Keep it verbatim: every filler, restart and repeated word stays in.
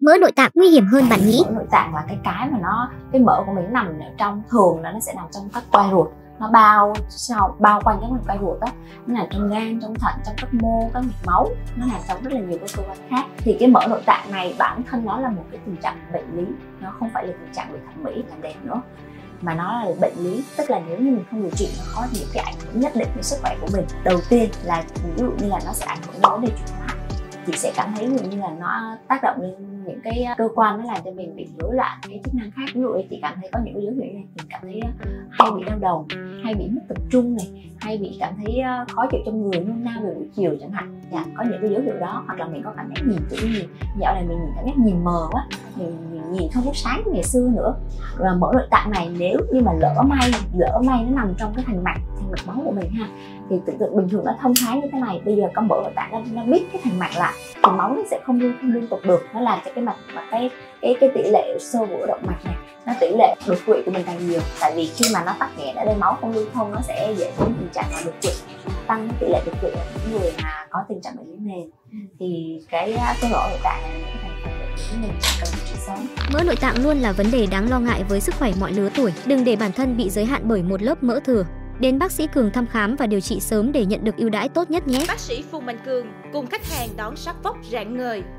Mỡ nội tạng nguy hiểm hơn bạn nghĩ? Mỡ nội tạng là cái cái mà nó cái mỡ của mình nằm ở trong, thường là nó sẽ nằm trong các quai ruột, nó bao sao bao quanh các quai ruột đó, nó nằm trong gan, trong thận, trong các mô, các mạch máu, nó nằm trong rất là nhiều các cơ quan khác. Thì cái mỡ nội tạng này bản thân nó là một cái tình trạng bệnh lý, nó không phải là tình trạng về thẩm mỹ làm đẹp nữa, mà nó là bệnh lý. Tức là nếu như mình không điều trị, nó có những cái ảnh hưởng nhất định đến sức khỏe của mình. Đầu tiên là ví dụ như là nó sẽ ảnh hưởng đến vấn đề chuyển hóa. Chị sẽ cảm thấy ví dụ như là nó tác động lên những cái cơ quan, nó làm cho mình bị rối loạn cái chức năng khác. Ví dụ như chị cảm thấy có những dấu hiệu này, mình cảm thấy hay bị đau đầu, hay bị mất tập trung này, hay bị cảm thấy khó chịu trong người, nôn nao về buổi chiều chẳng hạn. Dạ, có những cái dấu hiệu đó. Hoặc là mình có cảm giác nhìn tự nhiên, dạo này mình cảm giác nhìn mờ quá, mình, mình nhìn không có sáng như ngày xưa nữa. Và mỡ nội tạng này nếu như mà lỡ may lỡ may nó nằm trong cái thành mạch thành mạch máu của mình ha, thì tự tự bình thường nó thông thái như thế này, bây giờ có mỡ nội tạng nó, nó biết cái thành mạch lại thì máu nó sẽ không lưu không liên tục được, nó làm cho cái mạch và cái cái cái tỷ lệ xơ vữa động mạch này, nó tỷ lệ đột quỵ của mình càng nhiều. Tại vì khi mà nó tắc nghẽn ở đây, máu không lưu thông, nó sẽ dễ đến tình trạng là đột quỵ, tăng tỷ lệ đột quỵ ở những người mà có tình trạng bệnh lý nền. Thì cái cái mỡ nội tạng này là cái thành phần bệnh lý mình cần điều trị sớm. Mỡ nội tạng luôn là vấn đề đáng lo ngại với sức khỏe mọi lứa tuổi. Đừng để bản thân bị giới hạn bởi một lớp mỡ thừa. Đến bác sĩ Cường thăm khám và điều trị sớm để nhận được ưu đãi tốt nhất nhé. Bác sĩ Phùng Mạnh Cường cùng khách hàng đón sắc vóc rạng ngời.